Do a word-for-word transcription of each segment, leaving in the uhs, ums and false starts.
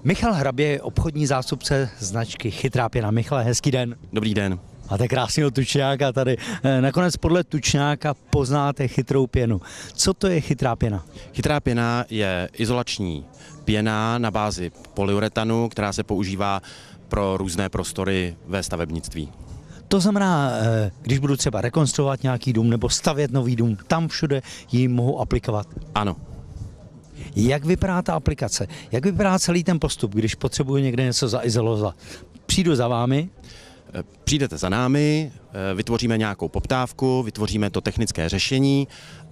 Michal Hrabě je obchodní zástupce značky Chytrá pěna. Michale, hezký den. Dobrý den. Máte krásného tučňáka tady. Nakonec podle tučňáka poznáte chytrou pěnu. Co to je chytrá pěna? Chytrá pěna je izolační pěna na bázi polyuretanu, která se používá pro různé prostory ve stavebnictví. To znamená, když budu třeba rekonstruovat nějaký dům nebo stavět nový dům, tam všude ji mohu aplikovat? Ano. Jak vypadá ta aplikace? Jak vypadá celý ten postup, když potřebuji někde něco zaizolovat? Přijdu za vámi? Přijdete za námi, vytvoříme nějakou poptávku, vytvoříme to technické řešení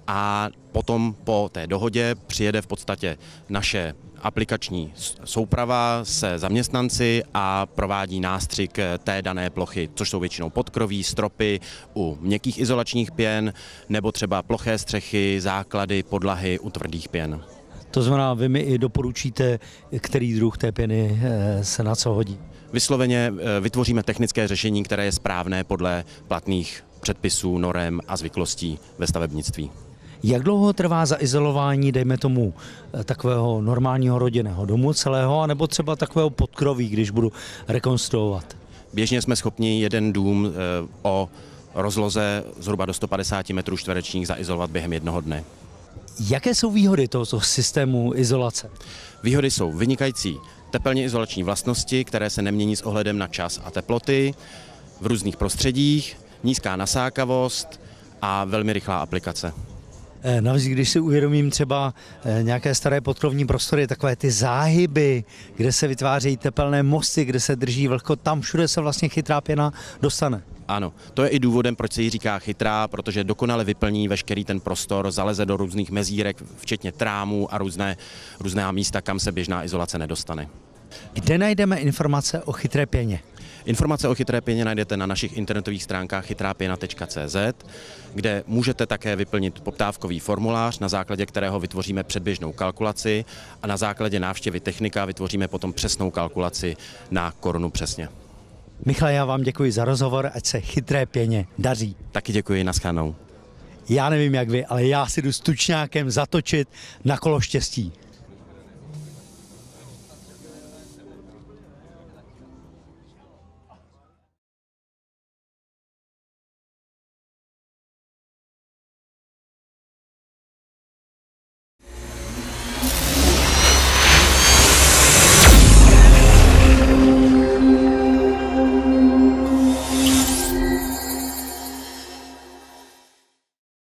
a potom po té dohodě přijede v podstatě naše aplikační souprava se zaměstnanci a provádí nástřik té dané plochy, což jsou většinou podkroví, stropy u měkkých izolačních pěn nebo třeba ploché střechy, základy, podlahy u tvrdých pěn. To znamená, vy mi i doporučíte, který druh té pěny se na co hodí? Vysloveně vytvoříme technické řešení, které je správné podle platných předpisů, norem a zvyklostí ve stavebnictví. Jak dlouho trvá zaizolování, dejme tomu, takového normálního rodinného domu celého, anebo třeba takového podkroví, když budu rekonstruovat? Běžně jsme schopni jeden dům o rozloze zhruba do sto padesát metrů čtverečních zaizolovat během jednoho dne. Jaké jsou výhody tohoto systému izolace? Výhody jsou vynikající tepelně izolační vlastnosti, které se nemění s ohledem na čas a teploty, v různých prostředích, nízká nasákavost a velmi rychlá aplikace. Navíc, když si uvědomím třeba nějaké staré podkrovní prostory, takové ty záhyby, kde se vytvářejí tepelné mosty, kde se drží vlhko, tam všude se vlastně chytrá pěna dostane. Ano, to je i důvodem, proč se jí říká chytrá, protože dokonale vyplní veškerý ten prostor, zaleze do různých mezírek, včetně trámů a různé, různá místa, kam se běžná izolace nedostane. Kde najdeme informace o chytré pěně? Informace o chytré pěně najdete na našich internetových stránkách chytrá pěna tečka cé zet, kde můžete také vyplnit poptávkový formulář, na základě kterého vytvoříme předběžnou kalkulaci a na základě návštěvy technika vytvoříme potom přesnou kalkulaci na korunu přesně. Michale, já vám děkuji za rozhovor, ať se chytré pěně daří. Taky děkuji, naschledanou. Já nevím jak vy, ale já si jdu s tučňákem zatočit na kolo štěstí.